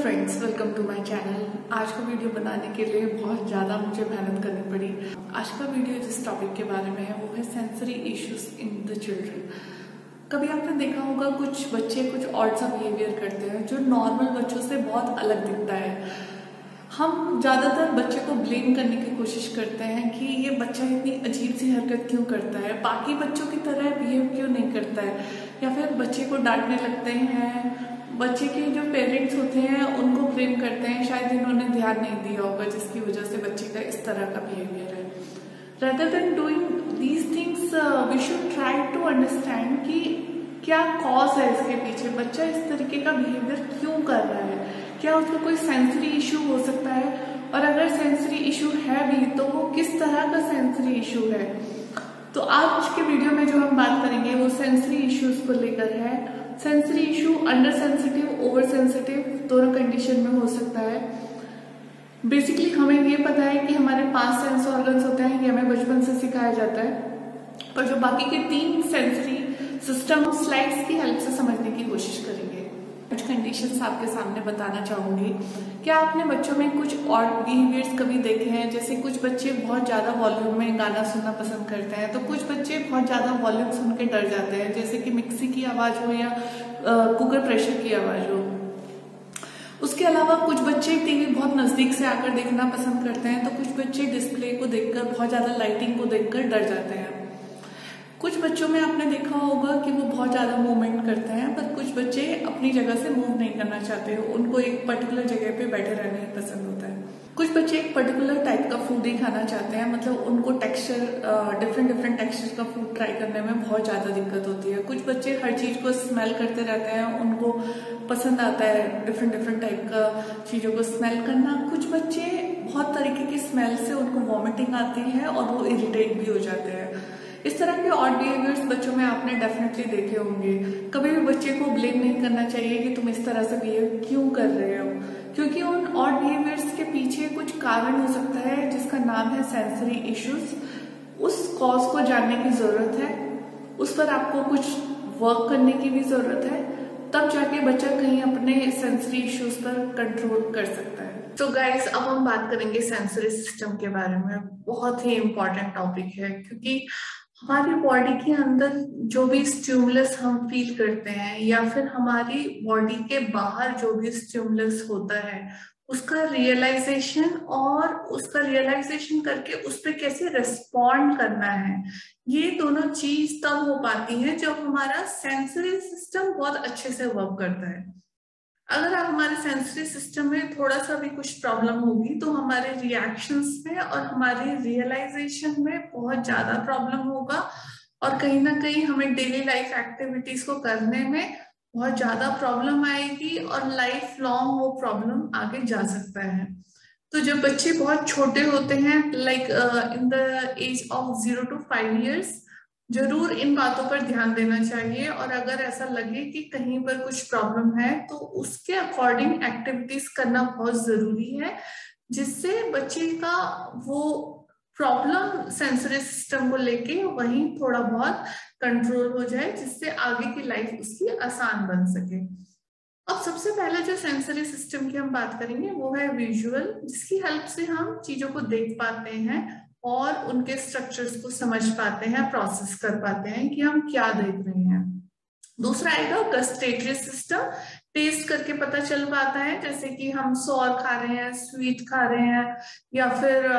Friends, welcome to my channel. आज का video बनाने के लिए बहुत ज़्यादा मुझे मेहनत करनी पड़ी। आज का वीडियो जिस टॉपिक के बारे में है वो है sensory issues in the children. कभी आपने देखा होगा कुछ बच्चे कुछ ऑड सा बिहेवियर करते हैं जो नॉर्मल बच्चों से बहुत अलग दिखता है। हम ज़्यादातर बच्चे को ब्लेम करने की कोशिश करते हैं कि ये बच्चा इतनी अजीब सी हरकत क्यों करता है, बाकी बच्चों की तरह बिहेव क्यों नहीं करता है, या फिर बच्चे को डांटने लगते हैं। बच्चे के जो पेरेंट्स होते हैं उनको ब्लेम करते हैं, शायद इन्होंने ध्यान नहीं दिया होगा जिसकी वजह से बच्चे का इस तरह का बिहेवियर है। rather than doing these things we should try to understand कि क्या कॉज है इसके पीछे, बच्चा इस तरीके का बिहेवियर क्यों कर रहा है, क्या उसका कोई सेंसरी इशू हो सकता है, और अगर सेंसरी इशू है भी तो वो किस तरह का सेंसरी इशू है। तो आज के वीडियो में जो हम बात करेंगे वो सेंसरी इश्यूज को लेकर है। Sensory issue under sensitive, over sensitive दोनों कंडीशन में हो सकता है। बेसिकली हमें ये पता है कि हमारे 5 सेंस ऑर्गन्स होते हैं, ये हमें बचपन से सिखाया जाता है, पर जो बाकी के 3 सेंसरी सिस्टम स्लाइड्स की हेल्प से समझने की कोशिश करेंगे। कुछ कंडीशंस आपके सामने बताना चाहूंगी। क्या आपने बच्चों में कुछ और बिहेवियर्स कभी देखे हैं? जैसे कुछ बच्चे बहुत ज्यादा वॉल्यूम में गाना सुनना पसंद करते हैं, तो कुछ बच्चे बहुत ज्यादा वॉल्यूम सुन के डर जाते हैं, जैसे कि मिक्सी की आवाज हो या कुकर प्रेशर की आवाज हो। उसके अलावा कुछ बच्चे टीवी बहुत नजदीक से आकर देखना पसंद करते हैं, तो कुछ बच्चे डिस्प्ले को देखकर, बहुत ज्यादा लाइटिंग को देखकर डर जाते हैं। कुछ बच्चों में आपने देखा होगा कि वो बहुत ज्यादा मूवमेंट करते हैं, पर कुछ बच्चे अपनी जगह से मूव नहीं करना चाहते, उनको एक पर्टिकुलर जगह पे बैठे रहना ही पसंद होता है। कुछ बच्चे एक पर्टिकुलर टाइप का फूड ही खाना चाहते हैं, मतलब उनको टेक्सचर डिफरेंट टेक्सचर का फूड ट्राई करने में बहुत ज्यादा दिक्कत होती है। कुछ बच्चे हर चीज को स्मेल करते रहते हैं, उनको पसंद आता है डिफरेंट टाइप का चीजों को स्मेल करना। कुछ बच्चे बहुत तरीके की स्मेल से उनको वॉमिटिंग आती है और वो इरिटेट भी हो जाते हैं। इस तरह के ऑड बिहेवियर्स बच्चों में आपने डेफिनेटली देखे होंगे। कभी भी बच्चे को ब्लेम नहीं करना चाहिए कि तुम इस तरह से बिहेव क्यों कर रहे हो, क्योंकि उन ऑड बिहेवियर्स के पीछे कुछ कारण हो सकता है जिसका नाम है सेंसरी इश्यूज। उस कॉज को जानने की जरूरत है, उस पर आपको कुछ वर्क करने की भी जरूरत है, तब जाके बच्चा कहीं अपने सेंसरी इश्यूज पर कंट्रोल कर सकता है। तो गाइस, अब हम बात करेंगे सेंसरी सिस्टम के बारे में। बहुत ही इंपॉर्टेंट टॉपिक है, क्योंकि हमारी बॉडी के अंदर जो भी स्टिमुलस हम फील करते हैं या फिर हमारी बॉडी के बाहर जो भी स्टिमुलस होता है उसका रियलाइजेशन, और उसका रियलाइजेशन करके उस पर कैसे रिस्पॉन्ड करना है, ये दोनों चीज तब हो पाती है जब हमारा सेंसरी सिस्टम बहुत अच्छे से वर्क करता है। अगर हमारे सेंसरी सिस्टम में थोड़ा सा भी कुछ प्रॉब्लम होगी तो हमारे रिएक्शंस में और हमारे रियलाइजेशन में बहुत ज्यादा प्रॉब्लम होगा, और कहीं ना कहीं हमें डेली लाइफ एक्टिविटीज को करने में बहुत ज्यादा प्रॉब्लम आएगी, और लाइफ लॉन्ग वो प्रॉब्लम आगे जा सकता है। तो जब बच्चे बहुत छोटे होते हैं, like in the age of 0 to 5 years, जरूर इन बातों पर ध्यान देना चाहिए, और अगर ऐसा लगे कि कहीं पर कुछ प्रॉब्लम है तो उसके अकॉर्डिंग एक्टिविटीज करना बहुत जरूरी है, जिससे बच्चे का वो प्रॉब्लम सेंसरी सिस्टम को लेके वहीं थोड़ा बहुत कंट्रोल हो जाए, जिससे आगे की लाइफ उसकी आसान बन सके। अब सबसे पहले जो सेंसरी सिस्टम की हम बात करेंगे वो है विजुअल, जिसकी हेल्प से हम चीजों को देख पाते हैं और उनके स्ट्रक्चर्स को समझ पाते हैं, प्रोसेस कर पाते हैं कि हम क्या देख रहे हैं। दूसरा आएगा गस्टेटरी सिस्टम, टेस्ट करके पता चल पाता है, जैसे कि हम सॉर खा रहे हैं, स्वीट खा रहे हैं, या फिर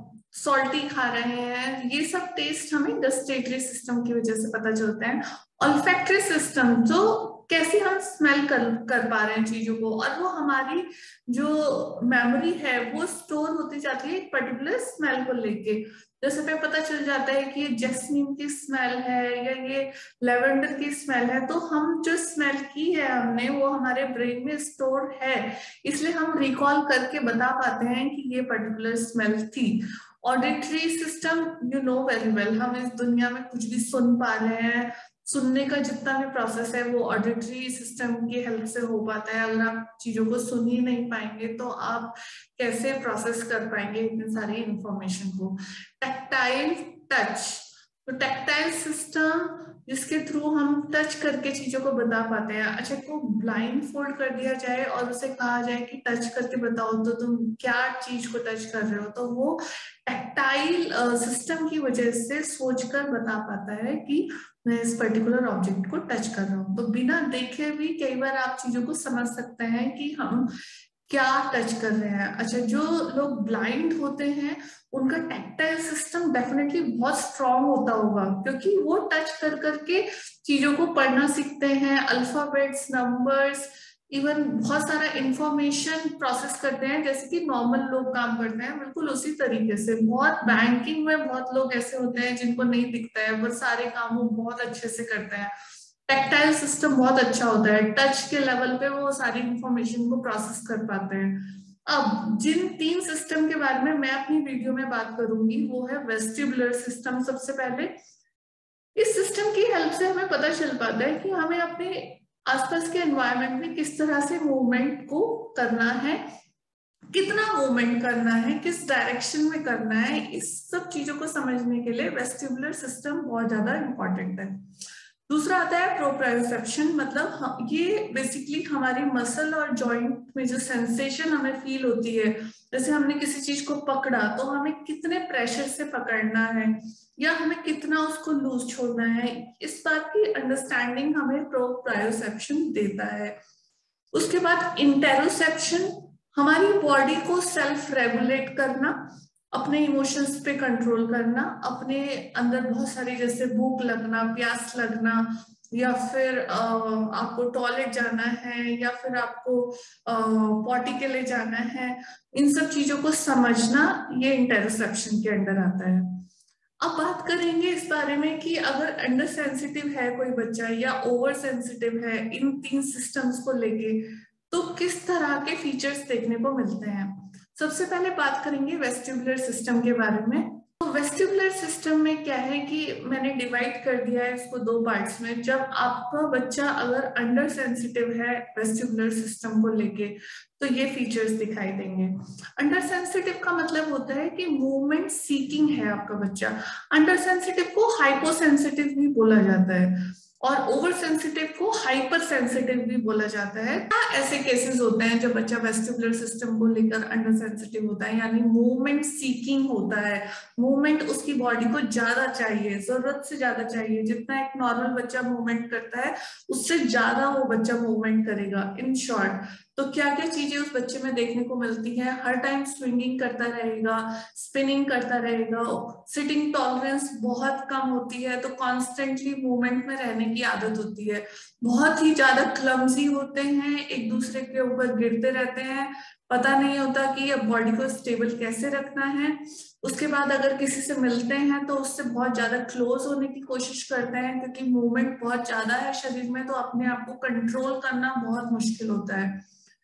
सॉल्टी खा रहे हैं, ये सब टेस्ट हमें गस्टेटरी सिस्टम की वजह से पता चलता है। ऑल्फैक्टरी सिस्टम, जो कैसे हम स्मेल कर पा रहे हैं चीजों को, और वो हमारी जो मेमोरी है वो स्टोर होती जाती है एक पर्टिकुलर स्मेल को लेके। जैसे पे पता चल जाता है कि ये जैस्मीन की स्मेल है या ये लेवेंडर की स्मेल है, तो हम जो स्मेल की है हमने वो हमारे ब्रेन में स्टोर है, इसलिए हम रिकॉल करके बता पाते हैं कि ये पर्टिकुलर स्मेल थी। Auditory system, you know very well, हम इस दुनिया में कुछ भी सुन पा रहे हैं, सुनने का जितना भी प्रोसेस है वो ऑडिटरी सिस्टम की हेल्प से हो पाता है। अगर आप चीजों को सुन ही नहीं पाएंगे तो आप कैसे प्रोसेस कर पाएंगे इतनी सारी इंफॉर्मेशन को। टैक्टाइल टच, तो टैक्टाइल सिस्टम जिसके थ्रू हम टच करके चीजों को बता पाते हैं। अच्छा, को ब्लाइंड फोल्ड कर दिया जाए और उसे कहा जाए कि टच करके बताओ तो तुम क्या चीज को टच कर रहे हो, तो वो टैक्टाइल सिस्टम की वजह से सोचकर बता पाता है कि मैं इस पर्टिकुलर ऑब्जेक्ट को टच कर रहा हूँ। तो बिना देखे भी कई बार आप चीजों को समझ सकते हैं कि हम क्या टच कर रहे हैं। अच्छा, जो लोग ब्लाइंड होते हैं उनका टैक्टाइल सिस्टम डेफिनेटली बहुत स्ट्रांग होता होगा, क्योंकि वो टच कर करके चीजों को पढ़ना सीखते हैं, अल्फाबेट्स, नंबर्स, इवन बहुत सारा इंफॉर्मेशन प्रोसेस करते हैं जैसे कि नॉर्मल लोग काम करते हैं, बिल्कुल उसी तरीके से। बहुत बैंकिंग में बहुत लोग ऐसे होते हैं जिनको नहीं दिखता है, वो सारे काम वो बहुत अच्छे से करते हैं। टैक्टाइल सिस्टम बहुत अच्छा होता है, टच के लेवल पे वो सारी इंफॉर्मेशन को प्रोसेस कर पाते हैं। अब जिन 3 सिस्टम के बारे में मैं अपनी वीडियो में बात करूंगी वो है वेस्टिबुलर सिस्टम। सबसे पहले इस सिस्टम की हेल्प से हमें पता चल पाता है कि हमें अपने आसपास के एनवायरनमेंट में किस तरह से मूवमेंट को करना है, कितना मूवमेंट करना है, किस डायरेक्शन में करना है। इस सब चीजों को समझने के लिए वेस्टिबुलर सिस्टम बहुत ज्यादा इंपॉर्टेंट है। दूसरा आता है प्रोप्रायोसेप्शन, मतलब ये बेसिकली हमारी मसल और जॉइंट में जो सेंसेशन हमें फील होती है, जैसे हमने किसी चीज को पकड़ा तो हमें कितने प्रेशर से पकड़ना है या हमें कितना उसको लूज छोड़ना है, इस बात की अंडरस्टैंडिंग हमें प्रोप्रायोसेप्शन देता है। उसके बाद इंटेरोसेप्शन, हमारी बॉडी को सेल्फ रेगुलेट करना, अपने इमोशंस पे कंट्रोल करना, अपने अंदर बहुत सारी जैसे भूख लगना, प्यास लगना, या फिर आपको टॉयलेट जाना है, या फिर आपको पॉटी के लिए जाना है, इन सब चीजों को समझना, ये इंटेरोसेप्शन के अंडर आता है। अब बात करेंगे इस बारे में कि अगर अंडर सेंसिटिव है कोई बच्चा या ओवर सेंसिटिव है इन 3 सिस्टम्स को लेके, तो किस तरह के फीचर्स देखने को मिलते हैं। सबसे पहले बात करेंगे वेस्टिबुलर सिस्टम के बारे में। तो वेस्टिबुलर सिस्टम में क्या है कि मैंने डिवाइड कर दिया है इसको 2 पार्ट्स में। जब आपका बच्चा अगर अंडर सेंसिटिव है वेस्टिबुलर सिस्टम को लेके, तो ये फीचर्स दिखाई देंगे। अंडर सेंसिटिव का मतलब होता है कि मूवमेंट सीकिंग है आपका बच्चा। अंडर सेंसिटिव को हाइपो सेंसिटिव भी बोला जाता है और ओवर सेंसिटिव को हाइपर सेंसिटिव भी बोला जाता है। ऐसे केसेस होते हैं जब बच्चा वेस्टिबुलर सिस्टम को लेकर अंडर सेंसिटिव होता है, यानी मूवमेंट सीकिंग होता है। मूवमेंट उसकी बॉडी को ज्यादा चाहिए, जरूरत से ज्यादा चाहिए। जितना एक नॉर्मल बच्चा मूवमेंट करता है उससे ज्यादा वो बच्चा मूवमेंट करेगा। इन शॉर्ट, तो क्या क्या चीजें उस बच्चे में देखने को मिलती है, हर टाइम स्विंगिंग करता रहेगा, स्पिनिंग करता रहेगा, सिटिंग टॉलरेंस बहुत कम होती है, तो कॉन्स्टेंटली मूवमेंट में रहने की आदत होती है। बहुत ही ज्यादा क्लमजी होते हैं, एक दूसरे के ऊपर गिरते रहते हैं, पता नहीं होता कि अब बॉडी को स्टेबल कैसे रखना है। उसके बाद अगर किसी से मिलते हैं तो उससे बहुत ज्यादा क्लोज होने की कोशिश करते हैं, क्योंकि मूवमेंट बहुत ज्यादा है शरीर में, तो अपने आप को कंट्रोल करना बहुत मुश्किल होता है।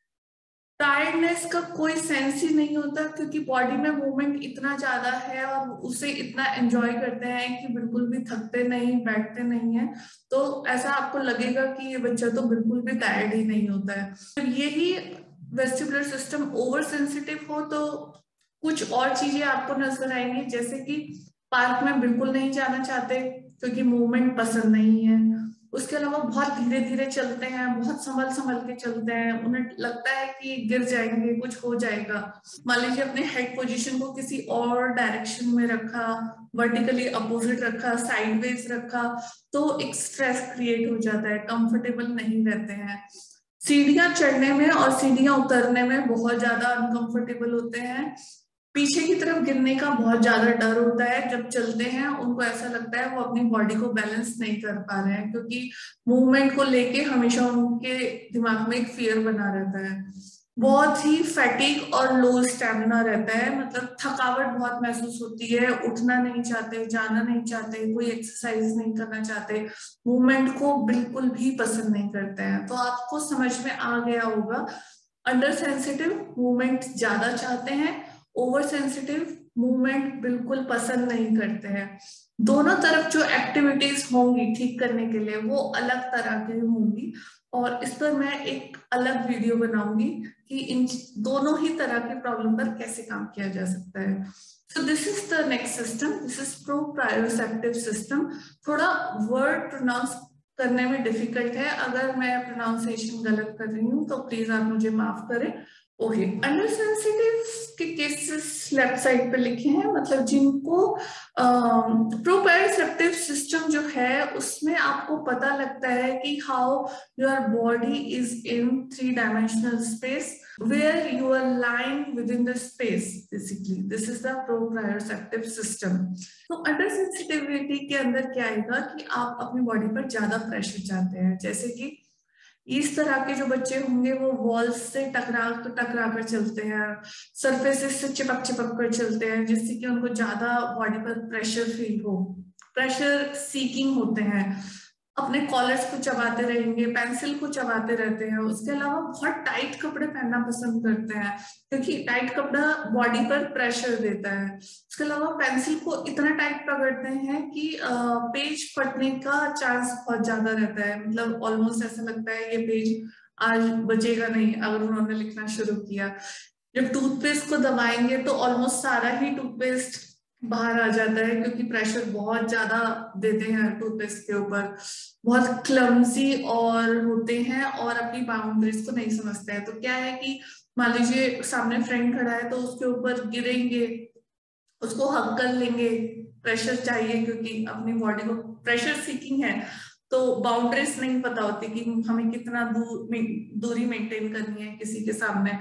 टायर्डनेस का कोई सेंस ही नहीं होता, क्योंकि बॉडी में मूवमेंट इतना ज्यादा है और उसे इतना एंजॉय करते हैं कि बिल्कुल भी थकते नहीं, बैठते नहीं है। तो ऐसा आपको लगेगा कि ये बच्चा तो बिल्कुल भी टायर्ड ही नहीं होता है। तो यही वेस्टिबुलर सिस्टम ओवर सेंसिटिव हो तो कुछ और चीजें आपको नजर आएंगी, जैसे कि पार्क में बिल्कुल नहीं जाना चाहते क्योंकि मूवमेंट पसंद नहीं है। उसके अलावा बहुत धीरे धीरे चलते हैं, बहुत संभल संभल के चलते हैं, उन्हें लगता है कि गिर जाएंगे, कुछ हो जाएगा। मान लीजिए अपने हेड पोजीशन को किसी और डायरेक्शन में रखा, वर्टिकली अपोजिट रखा, साइडवेज रखा, तो एक स्ट्रेस क्रिएट हो जाता है, कंफर्टेबल नहीं रहते हैं। सीढ़ियां चढ़ने में और सीढ़ियां उतरने में बहुत ज्यादा अनकंफर्टेबल होते हैं। पीछे की तरफ गिरने का बहुत ज्यादा डर होता है। जब चलते हैं उनको ऐसा लगता है वो अपनी बॉडी को बैलेंस नहीं कर पा रहे हैं, क्योंकि मूवमेंट को लेके हमेशा उनके दिमाग में एक फियर बना रहता है। बहुत ही फैटिक और लो स्टेमिना रहता है, मतलब थकावट बहुत महसूस होती है, उठना नहीं चाहते, जाना नहीं चाहते, कोई एक्सरसाइज नहीं करना चाहते, मूवमेंट को बिल्कुल भी पसंद नहीं करते हैं। तो आपको समझ में आ गया होगा, अंडर सेंसिटिव मूवमेंट ज्यादा चाहते हैं, ओवर सेंसिटिव मूवमेंट बिल्कुल पसंद नहीं करते हैं। दोनों तरफ जो एक्टिविटीज होंगी ठीक करने के लिए वो अलग तरह की होंगी, और इस पर मैं एक अलग वीडियो बनाऊंगी कि इन दोनों ही तरह की प्रॉब्लम पर कैसे काम किया जा सकता है। So this is the next system, this is proprioceptive system. थोड़ा वर्ड प्रोनाउंस करने में डिफिकल्ट है, अगर मैं प्रोनाउंसिएशन गलत कर रही हूँ तो प्लीज आप मुझे माफ करें। ओके, अंडर सेंसिटिव के केसेस लेफ्ट साइड पे लिखे हैं, मतलब जिनको प्रोप्रायोसेप्टिव सिस्टम जो है उसमें आपको पता लगता है कि how your body is in 3 dimensional space where you are lying within the space. Basically this is the proprioceptive system. तो अंडर सेंसिटिविटी के अंदर क्या आएगा कि आप अपनी बॉडी पर ज्यादा प्रेशर चाहते हैं, जैसे कि इस तरह के जो बच्चे होंगे वो वॉल्स से टकरा कर चलते हैं, सरफेसेस से चिपक कर चलते हैं, जिससे कि उनको ज्यादा बॉडी पर प्रेशर फील हो, प्रेशर सीकिंग होते हैं, अपने कॉलर्स को चबाते रहेंगे, पेंसिल को चबाते रहते हैं। उसके अलावा बहुत टाइट कपड़े पहनना पसंद करते हैं क्योंकि टाइट कपड़ा बॉडी पर प्रेशर देता है। उसके अलावा पेंसिल को इतना टाइट पकड़ते हैं कि पेज फटने का चांस बहुत ज्यादा रहता है, मतलब ऑलमोस्ट ऐसा लगता है ये पेज आज बचेगा नहीं अगर उन्होंने लिखना शुरू किया। जब टूथपेस्ट को दबाएंगे तो ऑलमोस्ट सारा ही टूथपेस्ट बाहर आ जाता है क्योंकि प्रेशर बहुत ज्यादा देते हैं टूथपेस्ट के ऊपर। बहुत क्लमसी और होते हैं और अपनी बाउंड्रीज को नहीं समझते हैं। तो क्या है कि मान लीजिए सामने फ्रेंड खड़ा है तो उसके ऊपर गिरेंगे, उसको हग कर लेंगे, प्रेशर चाहिए क्योंकि अपनी बॉडी को प्रेशर सीकिंग है, तो बाउंड्रीज नहीं पता होती कि हमें कितना दूरी मेंटेन करनी है किसी के सामने।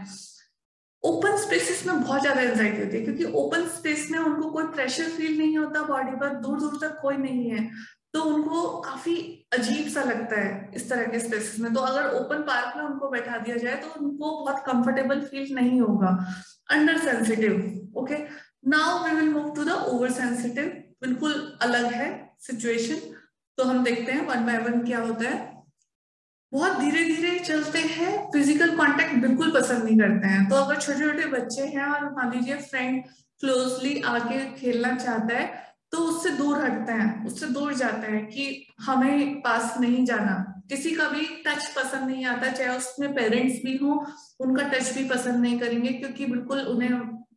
ओपन स्पेसेस में बहुत ज्यादा एंजाइटी होती है क्योंकि ओपन स्पेस में उनको कोई प्रेशर फील नहीं होता बॉडी पर, दूर दूर तक कोई नहीं है, तो उनको काफी अजीब सा लगता है इस तरह के स्पेसेस में। तो अगर ओपन पार्क में उनको बैठा दिया जाए तो उनको बहुत कंफर्टेबल फील नहीं होगा। Under sensitive. Okay, now we will move to the over sensitive, बिल्कुल अलग है सिचुएशन। तो हम देखते हैं 1 बाय 1 क्या होता है। बहुत धीरे धीरे चलते हैं, फिजिकल कांटेक्ट बिल्कुल पसंद नहीं करते हैं। तो अगर छोटे छोटे बच्चे हैं और मान लीजिए फ्रेंड क्लोजली आके खेलना चाहता है तो उससे दूर हटते हैं, उससे दूर जाते हैं कि हमें पास नहीं जाना। किसी का भी टच पसंद नहीं आता, चाहे उसमें पेरेंट्स भी हो, उनका टच भी पसंद नहीं करेंगे क्योंकि बिल्कुल उन्हें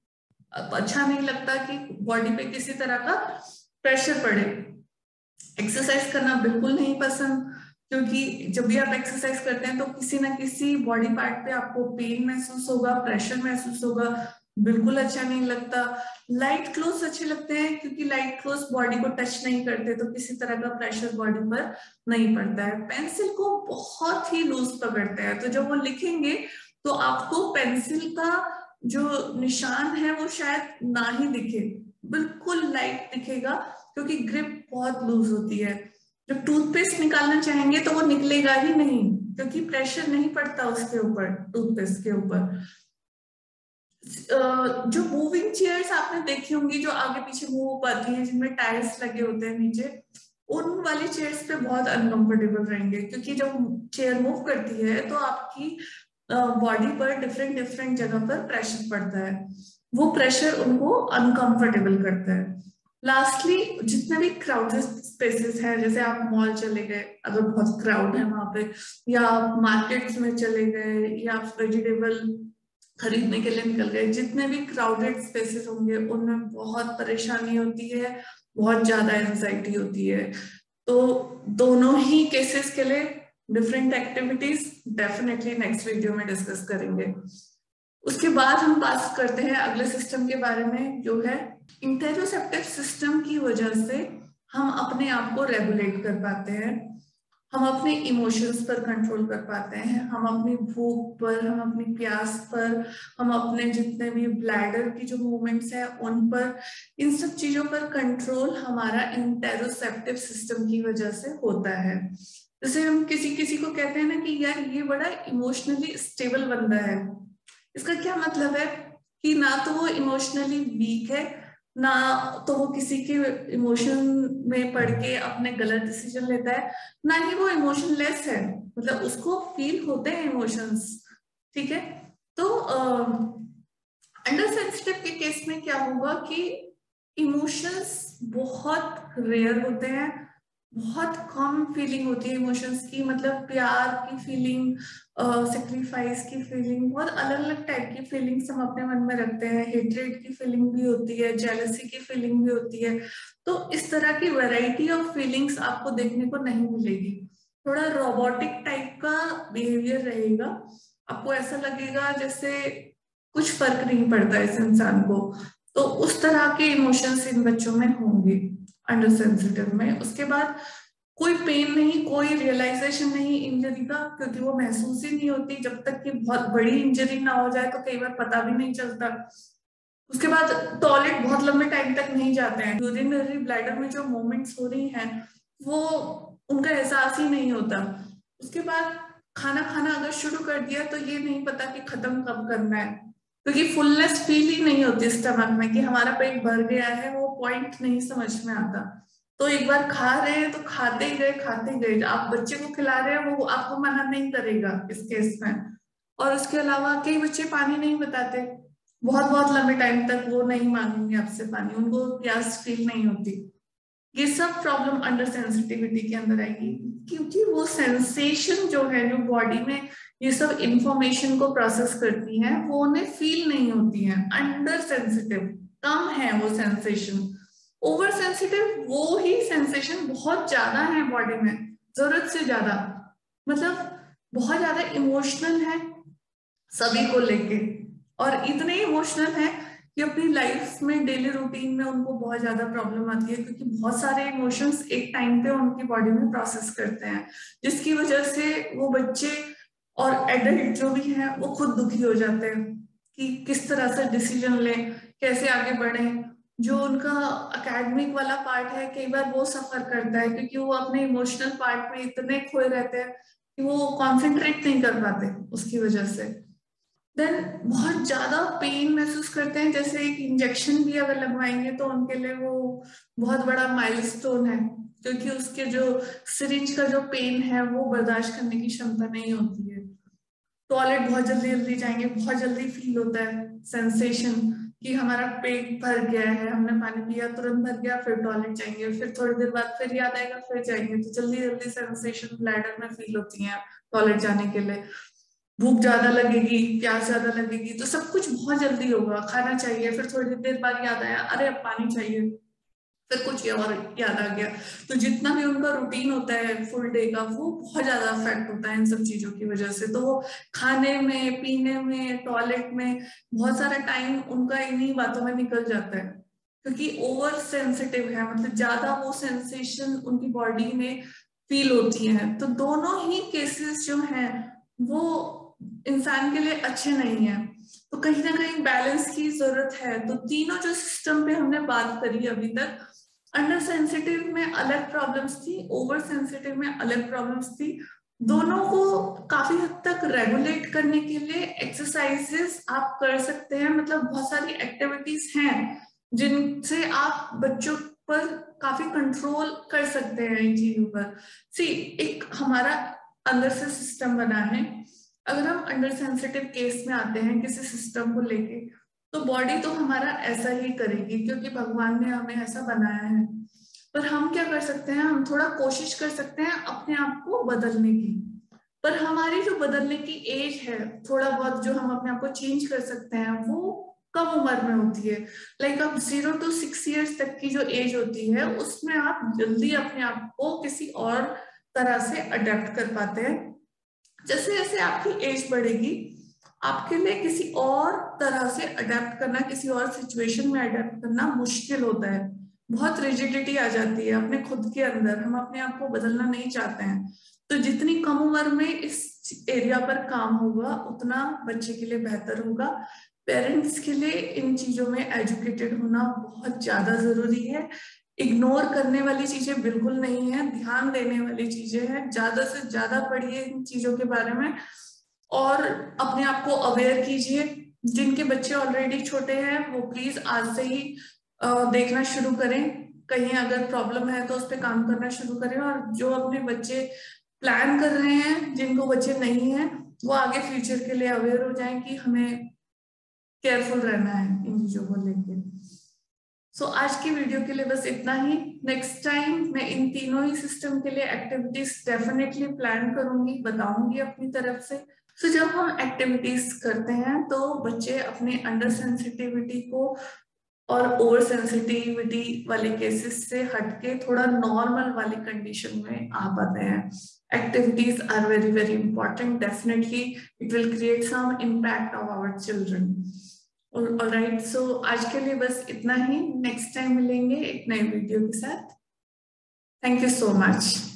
अच्छा नहीं लगता कि बॉडी पे किसी तरह का प्रेशर पड़े। एक्सरसाइज करना बिल्कुल नहीं पसंद, क्योंकि जब भी आप एक्सरसाइज करते हैं तो किसी ना किसी बॉडी पार्ट पे आपको पेन महसूस होगा, प्रेशर महसूस होगा, बिल्कुल अच्छा नहीं लगता। लाइट क्लोथ्स अच्छे लगते हैं क्योंकि लाइट क्लोथ्स बॉडी को टच नहीं करते, तो किसी तरह का प्रेशर बॉडी पर नहीं पड़ता है। पेंसिल को बहुत ही लूज पकड़ते हैं, तो जब वो लिखेंगे तो आपको पेंसिल का जो निशान है वो शायद ना ही दिखे, बिल्कुल लाइट दिखेगा क्योंकि ग्रिप बहुत लूज होती है। जब टूथपेस्ट निकालना चाहेंगे तो वो निकलेगा ही नहीं क्योंकि प्रेशर नहीं पड़ता उसके ऊपर, टूथपेस्ट के ऊपर। जो मूविंग चेयर्स आपने देखी होंगी जो आगे पीछे मूव पाती है, जिनमें टायर्स लगे होते हैं नीचे, उन वाली चेयर्स पे बहुत अनकंफर्टेबल रहेंगे क्योंकि जब चेयर मूव करती है तो आपकी बॉडी पर डिफरेंट डिफरेंट जगह पर प्रेशर पड़ता है, वो प्रेशर उनको अनकंफर्टेबल करता है। लास्टली, जितने भी क्राउडेड स्पेसेस हैं, जैसे आप मॉल चले गए अगर बहुत क्राउड है वहां पे, या आप मार्केट्स में चले गए, या आप वेजिटेबल खरीदने के लिए निकल गए, जितने भी क्राउडेड स्पेसेस होंगे उनमें बहुत परेशानी होती है, बहुत ज्यादा एंजाइटी होती है। तो दोनों ही केसेस के लिए different activities definitely next video में डिस्कस करेंगे। उसके बाद हम बात करते हैं अगले सिस्टम के बारे में, जो है इंटेरोसेप्टिव सिस्टम की वजह से हम अपने आप को रेगुलेट कर पाते हैं, हम अपने इमोशंस पर कंट्रोल कर पाते हैं, हम अपनी भूख पर, हम अपनी प्यास पर, हम अपने जितने भी ब्लैडर की जो मूवमेंट्स हैं उन पर, इन सब चीजों पर कंट्रोल हमारा इंटेरोसेप्टिव सिस्टम की वजह से होता है। जैसे हम किसी किसी को कहते हैं ना कि यार ये बड़ा इमोशनली स्टेबल बंदा है, इसका क्या मतलब है कि ना तो वो इमोशनली वीक है, ना तो वो किसी के इमोशन में पड़ के अपने गलत डिसीजन लेता है, ना ही वो इमोशनलेस है, मतलब उसको फील होते हैं इमोशंस। ठीक है, तो अंडर सेंसिटिव के केस में क्या होगा कि इमोशंस बहुत रेयर होते हैं, बहुत कम फीलिंग होती है इमोशंस की, मतलब प्यार की फीलिंग, सेक्रीफाइस की फीलिंग, बहुत अलग अलग टाइप की फीलिंग्स हम अपने मन में रखते हैं। हेट्रेड की फीलिंग भी होती है, जेलसी की फीलिंग भी होती है। तो इस तरह की वैरायटी ऑफ फीलिंग्स आपको देखने को नहीं मिलेगी। थोड़ा रोबोटिक टाइप का बिहेवियर रहेगा, आपको ऐसा लगेगा जैसे कुछ फर्क नहीं पड़ता इस इंसान को। तो उस तरह के इमोशंस इन बच्चों में होंगे अंडर सेंसिटिव में। उसके बाद कोई पेन नहीं, कोई रियलाइजेशन नहीं इंजरी का, क्योंकि वो महसूस ही नहीं होती जब तक कि बहुत बड़ी इंजरी ना हो जाए, तो कई बार पता भी नहीं चलता। उसके बाद टॉयलेट बहुत लंबे टाइम तक नहीं जाते हैं, यूरिनरी ब्लैडर में जो मूवमेंट्स हो रही हैं वो उनका एहसास ही नहीं होता। उसके बाद खाना खाना अगर शुरू कर दिया तो ये नहीं पता कि खत्म कब करना है, क्योंकि फुलनेस फील ही नहीं होती स्टमक में कि हमारा पेट भर गया है, वो पॉइंट नहीं समझ में आता। तो एक बार खा रहे हैं तो खाते ही गए खाते ही गए। आप बच्चे को खिला रहे हैं, वो आपको मना नहीं करेगा इस केस में। और उसके अलावा कई बच्चे पानी नहीं बताते, बहुत बहुत लंबे टाइम तक वो नहीं मांगेंगे आपसे पानी, उनको प्यास फील नहीं होती। ये सब प्रॉब्लम अंडर सेंसिटिविटी के अंदर आएगी, क्योंकि वो सेंसेशन जो है, जो बॉडी में ये सब इंफॉर्मेशन को प्रोसेस करती है, वो उन्हें फील नहीं होती है। अंडर सेंसिटिव कम है वो सेंसेशन। ओवर सेंसिटिव वो ही सेंसेशन बहुत ज्यादा है बॉडी में, जरूरत से ज्यादा, मतलब बहुत ज्यादा इमोशनल है सभी को लेके। और इतने इमोशनल है कि अपनी लाइफ में डेली रूटीन में उनको बहुत ज्यादा प्रॉब्लम आती है, क्योंकि बहुत सारे इमोशंस एक टाइम पे उनकी बॉडी में प्रोसेस करते हैं, जिसकी वजह से वो बच्चे और एडल्ट जो भी हैं वो खुद दुखी हो जाते हैं कि किस तरह से डिसीजन लें, कैसे आगे बढ़ें। जो उनका एकेडमिक वाला पार्ट है, कई बार वो सफर करता है, क्योंकि वो अपने इमोशनल पार्ट में इतने खोए रहते हैं कि वो कॉन्सेंट्रेट नहीं कर पाते उसकी वजह से। देन बहुत ज्यादा पेन महसूस करते हैं, जैसे एक इंजेक्शन भी अगर लगवाएंगे तो उनके लिए वो बहुत बड़ा माइलस्टोन है, क्योंकि उसके जो सिरिंज का जो पेन है वो बर्दाश्त करने की क्षमता नहीं होती है। टॉयलेट बहुत जल्दी जल्दी जाएंगे, बहुत जल्दी फील होता है सेंसेशन कि हमारा पेट भर गया है, हमने पानी पिया तुरंत भर गया, फिर टॉयलेट जाएंगे, फिर थोड़ी देर बाद फिर याद आएगा फिर जाएंगे, तो जल्दी जल्दी सेंसेशन ब्लैडर में फील होती है टॉयलेट जाने के लिए। भूख ज्यादा लगेगी, प्यास ज्यादा लगेगी, तो सब कुछ बहुत जल्दी होगा। खाना चाहिए, फिर थोड़ी देर बाद याद आया अरे अब पानी चाहिए, फिर कुछ और याद आ गया। तो जितना भी उनका रूटीन होता है फुल डे का, वो बहुत ज्यादा अफेक्ट होता है इन सब चीजों की वजह से। तो वो खाने में, पीने में, टॉयलेट में बहुत सारा टाइम उनका इन्हीं बातों में निकल जाता है, क्योंकि ओवर सेंसिटिव है, मतलब ज्यादा वो सेंसेशन उनकी बॉडी में फील होती है। तो दोनों ही केसेस जो हैं वो इंसान के लिए अच्छे नहीं है। तो कहीं ना कहीं बैलेंस की जरूरत है। तो तीनों जो सिस्टम पे हमने बात करी अभी तक, अंडर सेंसिटिव में अलग प्रॉब्लम्स थी, ओवर सेंसिटिव में अलग प्रॉब्लम्स थी। दोनों को काफी हद तक रेगुलेट करने के लिए एक्सरसाइजेस आप कर सकते हैं, मतलब बहुत सारी एक्टिविटीज हैं जिनसे आप बच्चों पर काफी कंट्रोल कर सकते हैं इन चीजों पर। सी, एक हमारा अंदर से सिस्टम बना है। अगर हम अंडर सेंसिटिव केस में आते हैं किसी सिस्टम को लेके, तो बॉडी तो हमारा ऐसा ही करेगी, क्योंकि भगवान ने हमें ऐसा बनाया है। पर हम क्या कर सकते हैं, हम थोड़ा कोशिश कर सकते हैं अपने आप को बदलने की। पर हमारी जो बदलने की एज है, थोड़ा बहुत जो हम अपने आप को चेंज कर सकते हैं, वो कम उम्र में होती है। लाइक अब 0 to 6 years तक की जो एज होती है, उसमें आप जल्दी अपने आप को किसी और तरह से अडेप्ट कर पाते हैं। जैसे जैसे आपकी एज बढ़ेगी, आपके लिए किसी और तरह से अडेप्ट करना, किसी और सिचुएशन में अडेप्ट करना मुश्किल होता है। बहुत रिजिडिटी आ जाती है अपने खुद के अंदर, हम अपने आप को बदलना नहीं चाहते हैं। तो जितनी कम उम्र में इस एरिया पर काम होगा, उतना बच्चे के लिए बेहतर होगा। पेरेंट्स के लिए इन चीजों में एजुकेटेड होना बहुत ज्यादा जरूरी है। इग्नोर करने वाली चीजें बिल्कुल नहीं है, ध्यान देने वाली चीजें हैं। ज्यादा से ज्यादा पढ़िए इन चीजों के बारे में और अपने आप को अवेयर कीजिए। जिनके बच्चे ऑलरेडी छोटे हैं वो प्लीज आज से ही देखना शुरू करें, कहीं अगर प्रॉब्लम है तो उस पर काम करना शुरू करें। और जो अपने बच्चे प्लान कर रहे हैं, जिनको बच्चे नहीं हैं, वो आगे फ्यूचर के लिए अवेयर हो जाएं कि हमें केयरफुल रहना है इन चीजों को लेके। आज की वीडियो के लिए बस इतना ही। नेक्स्ट टाइम मैं इन तीनों ही सिस्टम के लिए एक्टिविटीज डेफिनेटली प्लान करूंगी, बताऊंगी अपनी तरफ से। जब हम एक्टिविटीज करते हैं तो बच्चे अपने अंडर सेंसिटिविटी को और ओवर सेंसिटिविटी वाले केसेस से हटके थोड़ा नॉर्मल वाली कंडीशन में आ पाते हैं। Activities are very very important, definitely it will create some impact of our children. Alright, आज के लिए बस इतना ही। नेक्स्ट टाइम मिलेंगे एक नए वीडियो के साथ। Thank you so much.